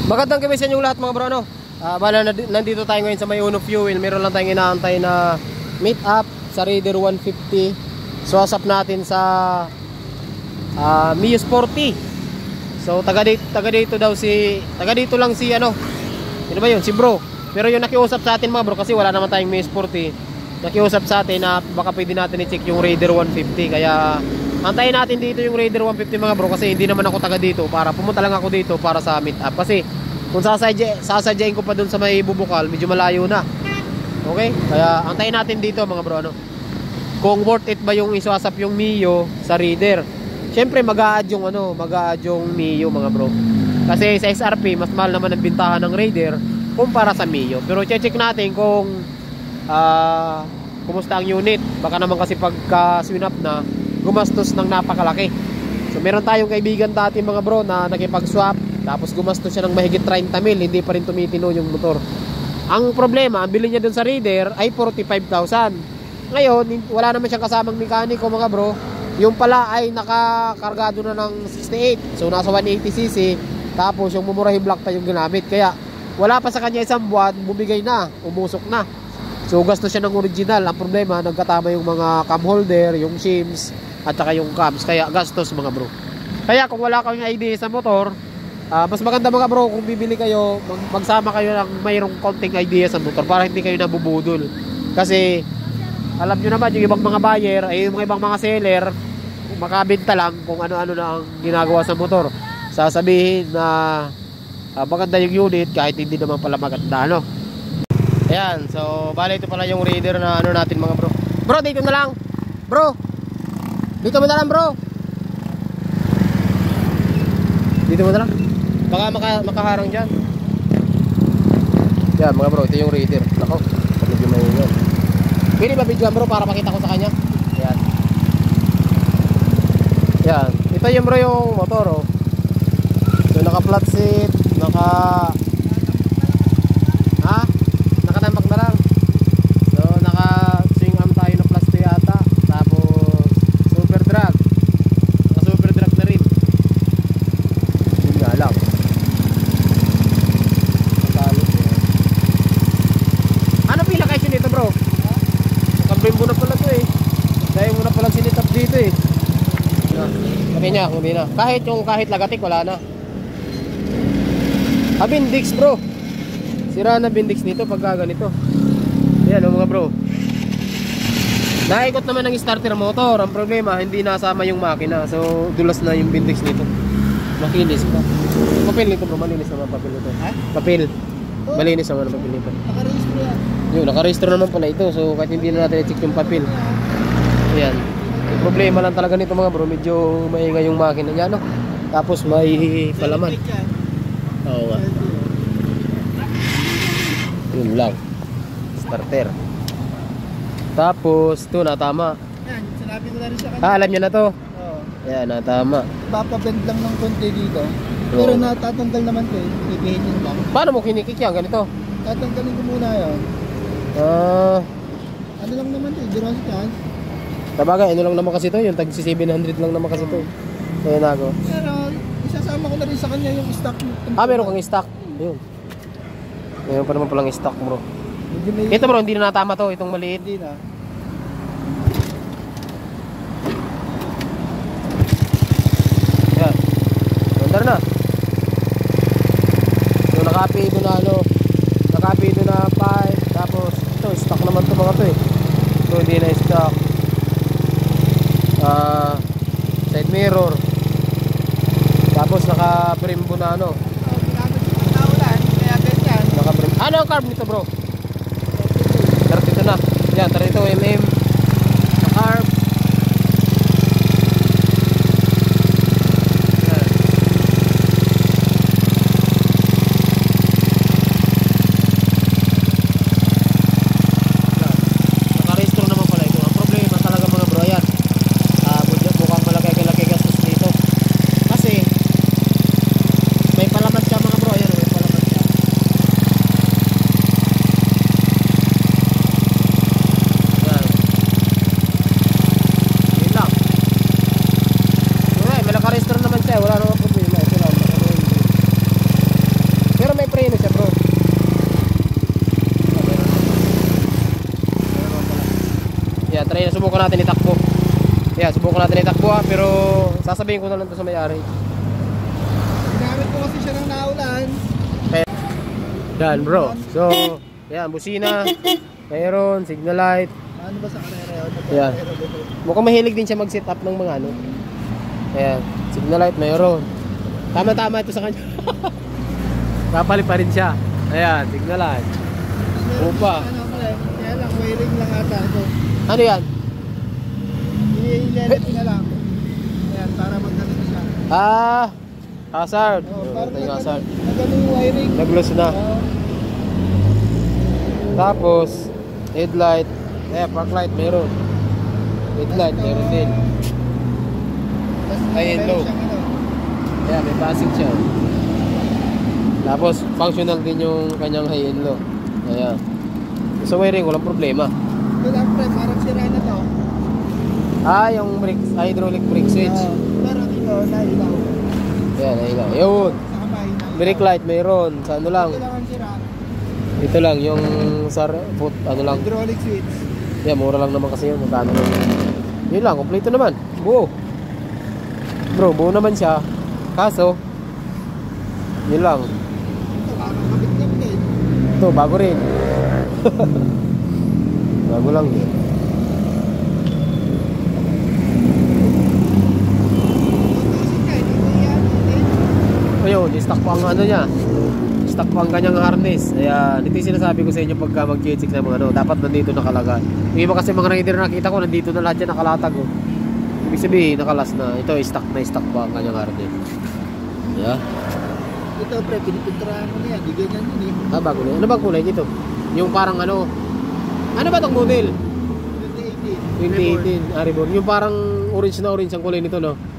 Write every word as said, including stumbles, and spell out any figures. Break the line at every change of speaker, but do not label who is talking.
Magandang gabi sa inyong lahat mga bro, no? Uh, bala, nandito tayo ngayon sa may Uno Fuel. Meron lang tayong inaantay na meet up sa Raider one fifty. So asap natin sa uh, Mio Sporty. So taga dito, taga dito daw si taga dito lang si ano. Ano ba 'yun? Si bro. Pero yung nakiusap sa atin mga bro, kasi wala naman tayong Mio Sporty. Nakiusap sa atin na baka pwede natin i-check yung Raider one fifty. Kaya antayin natin dito yung Raider one fifty mga bro, kasi hindi naman ako taga dito. Para pumunta lang ako dito para sa meet up. Kasi kung sasadya, sasadyain ko pa dun sa may Bubukal, medyo malayo na. Okay? Kaya antayin natin dito mga bro, ano? Kung worth it ba yung iswasap yung Mio sa Raider. Siyempre mag-a-add yung ano, mag-a-add yung Mio mga bro. Kasi sa S R P mas mahal naman ang bintahan ng Raider kumpara sa Mio. Pero check natin kung uh, kumusta ang unit. Baka naman kasi pagka swing up na gumastos ng napakalaki. So meron tayong kaibigan dati mga bro na nakipag-swap, tapos gumastos siya ng mahigit thirty mil, hindi pa rin tumitino yung motor. Ang problema, ang bili niya dun sa Raider ay forty-five thousand. Ngayon, wala naman siyang kasamang mekaniko mga bro. Yung pala ay nakakargado na ng sixty-eight. So nasa one eighty c c. Tapos yung mumurahi block pa yung ginamit. Kaya wala pa sa kanya isang buwan, bumigay na, umusok na. So gastos siya ng original. Ang problema, nagkatama yung mga cam holder, yung shims, at saka yung cams. Kaya gastos mga bro. Kaya kung wala kayong idea sa motor, uh, mas maganda mga bro kung bibili kayo, mag magsama kayo ng mayroong konting idea sa motor para hindi kayo nabubudol. Kasi alam nyo naman yung ibang mga buyer ay yung ibang mga seller, makabenta lang kung ano-ano na ang ginagawa sa motor. Sasabihin na uh, maganda yung unit kahit hindi naman pala maganda, no? Ayan, so bali ito pala yung Raider na ano natin mga bro. Bro, dito na lang. Bro, dito mo na lang bro. Dito mo na lang. Baka maka, makaharang dyan. Yan mga bro, ito yung Raider. Nako, medyo may yun. Pwede ba video bro para makita ko sa kanya? Yan. Yan, ito yung bro yung motor, oh. So naka flat seat, naka ha? Nakatambak na lang. So naka swing arm tayo na plus two yata. Tapos super drag. Naka super drag na rin. Yun nga lang. Ano pinaka-issue nito bro? Nakabrim mo na pala to eh. Dahil mo na pala sinitap dito eh. Sabi niya, hindi na. Kahit yung kahit lagatik wala na. Ah, Bindix bro. Sira na Bindix nito pagka ganito. Ayan o mga bro. Naikot naman ng starter motor. Ang problema, hindi nasama yung makina. So, dulas na yung Bindix nito. Makinis pa. Papel nito bro, malinis naman papel nito. Ha? Papel. Malinis naman ang papel nito.
Nakarehistro yan.
Yun, nakarehistro naman pala ito. So, kahit hindi na natin i-check yung papel. Ayan. Yung problema lang talaga nito mga bro, medyo maingay yung makina niya, no? Tapos may palaman. Oo nga. Yun lang. Starter. Tapos ito natama.
Yan, sinabi ko na rin sa kanya.
Ah, alam niya na to.
Oo.
Yan, natama.
Papabend lang ng konti dito. Pero
Oo.
natatanggal naman ko eh. Ipihitin lang.
Paano mo kinikik yan? Ganito?
Tatanggalin ko muna yun.
Ah,
Ano lang naman to eh. Di naman siya.
sabagay, ano lang naman kasi to? Yung tag seven hundred lang naman kasi to. Ayan ako.
Pero isasama ko na rin sa kanya yung stock.
Ah, meron kang stock. Ayun. Meron pa naman palang stock bro.
Medyo may...
Ito bro, hindi na natama to. Itong maliit.
Hindi na.
Yan. Mandar na. So, nakapido na ano. Nakapido na pipe. Tapos, ito, stock naman to mga to eh. So, hindi na stock. Uh, side mirror. Tapos, naka-brembo na ano.
Oh, ginamit ko ng naulan. Kaya ganyan.
Naka-brembo. Ano ang carb nito bro? thirty-two na. Yan, thirty-two millimeter. Na carb. may ano siya bro. Yan, try na, subukan natin itakbo. Yan, subukan natin itakbo ha, pero sasabihin ko na lang to sa may-ari.
Ginamit ko kasi siya ng naulan.
Yan bro. So, yan, busina, mayroon, signal light.
Ano ba sa karera yun?
Yan. Mukhang mahilig din siya mag-set up ng mga ano. Ayan, signal light mayroon. Tama-tama ito sa kanya. Kapalit pa rin siya. Ayan, signal light. Upa.
Ano ko lang, kaya lang, wiring lang ata ito.
Ano yan?
I-let na lang. Ayan, para magkakita siya.
Ah, hazard.
Oh,
Ito
parang
yung hazard.
nagano yung wiring.
Nag-loose na.
Oh,
Tapos, headlight. Eh, park light mayroon. Headlight mayroon din.
tas
High and
meron
low.
siyang ano,
Ayan, may passing siya. Tapos, functional din yung kanyang high and low. Ayan. Sa wiring, walang problema.
ito lang pre, parang sira na to.
Ah, yung brake, hydraulic brake switch.
Oo, pero dito, nailaw.
Ayan, ayun. Yun.
Sa kamay na.
Brake light mayroon. Sa ano lang.
Ito lang ang sira.
Ito lang, yung sa foot, ano lang.
Hydraulic switch.
Yeah, mura lang naman kasi yun. Magkano lang. Yun lang, kompleto naman. Buo. Bro, buo naman siya. Kaso, yun lang.
Ito, parang kabit lang din.
Ito, bago rin. Bago lang yun.
Tutusin ka, dito yan.
Ayun, stock po ang ano niya. Stock po ang kanyang harness. Ayan, ito yung sinasabi ko sa inyo pagka mag-G H six na mga ano, dapat nandito nakalagay. Yung iba kasi mga rider na nakita ko, nandito na lahat yan nakalatag. Oh. Ibig sabihin, nakalas na. Ito, stock na stock po ang kanyang harness. Yeah.
Ito pre, pinipinturahan mo na yan. Di ganyan yun eh.
Ah, bago na. Ano bang kulay nito? Yung parang ano, ano ba itong model?
twenty eighteen.
twenty eighteen, ah, Reborn. Yung parang orange na orange ang kulay nito, no?